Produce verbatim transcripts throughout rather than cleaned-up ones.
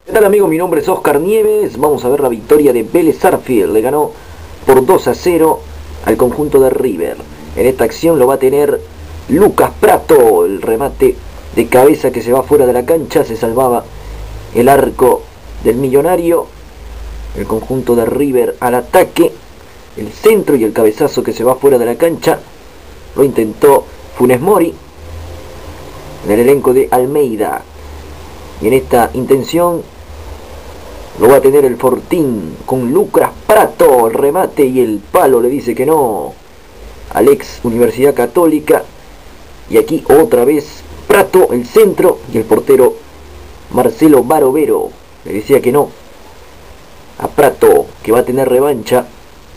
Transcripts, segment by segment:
¿Qué tal, amigo? Mi nombre es Oscar Nieves. Vamos a ver la victoria de Vélez Sarsfield. Le ganó por dos a cero al conjunto de River. En esta acción lo va a tener Lucas Pratto. El remate de cabeza que se va fuera de la cancha. Se salvaba el arco del Millonario. El conjunto de River al ataque. El centro y el cabezazo que se va fuera de la cancha. Lo intentó Funes Mori en el elenco de Almeida. Y en esta intención lo va a tener el Fortín con Lucas Pratto. El remate y el palo le dice que no al ex Universidad Católica. Y aquí otra vez Pratto, el centro, y el portero Marcelo Barovero le decía que no a Pratto, que va a tener revancha.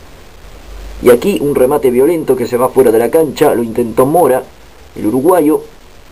Y aquí un remate violento que se va fuera de la cancha. Lo intentó Mora, el uruguayo.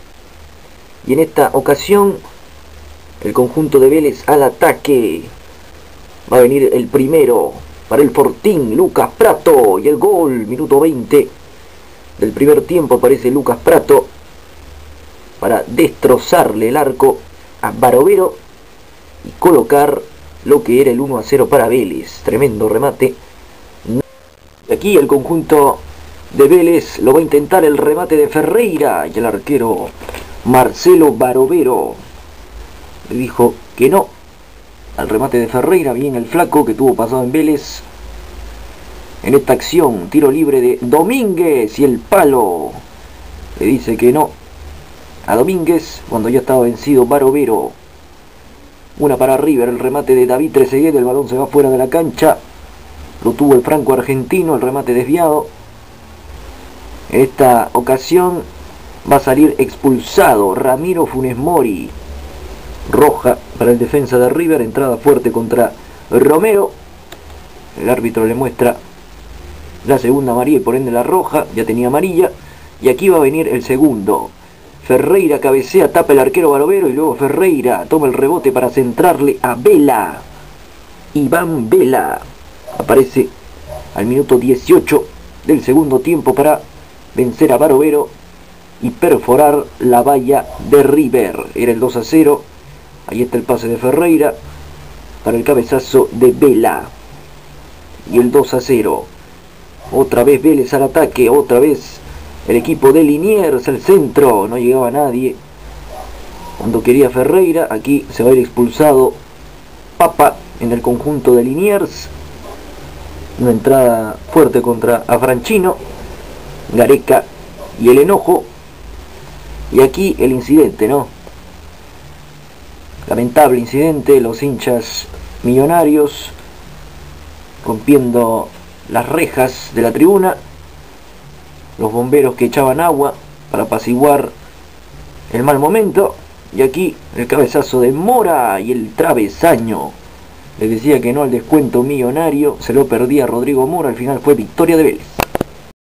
Y en esta ocasión el conjunto de Vélez al ataque. Va a venir el primero para el Fortín, Lucas Pratto. Y el gol, minuto veinte del primer tiempo, aparece Lucas Pratto para destrozarle el arco a Barovero y colocar lo que era el uno a cero para Vélez. Tremendo remate. Aquí el conjunto de Vélez lo va a intentar, el remate de Ferreira, y el arquero Marcelo Barovero le dijo que no al remate de Ferreira. Bien el flaco que tuvo pasado en Vélez. En esta acción, tiro libre de Domínguez y el palo le dice que no a Domínguez cuando ya estaba vencido Barovero. Una para River, el remate de David Trezeguet, el balón se va fuera de la cancha. Lo tuvo el franco argentino, el remate desviado. En esta ocasión va a salir expulsado Ramiro Funes Mori. Roja para el defensa de River, entrada fuerte contra Romero. El árbitro le muestra la segunda amarilla y por ende la roja, ya tenía amarilla. Y aquí va a venir el segundo. Ferreira cabecea, tapa el arquero Barovero y luego Ferreira toma el rebote para centrarle a Vela. Iván Vela aparece al minuto dieciocho del segundo tiempo para vencer a Barovero y perforar la valla de River. Era el dos a cero. Ahí está el pase de Ferreira para el cabezazo de Vela. Y el dos a cero. Otra vez Vélez al ataque. Otra vez el equipo de Liniers al centro. No llegaba nadie cuando quería Ferreira. Aquí se va a ir expulsado Papa en el conjunto de Liniers. Una entrada fuerte contra Afranchino, Gareca y el enojo. Y aquí el incidente, ¿no? Lamentable incidente, los hinchas millonarios rompiendo las rejas de la tribuna. Los bomberos que echaban agua para apaciguar el mal momento. Y aquí el cabezazo de Mora y el travesaño. Le decía que no al descuento millonario, se lo perdía Rodrigo Mora, al final fue victoria de Vélez.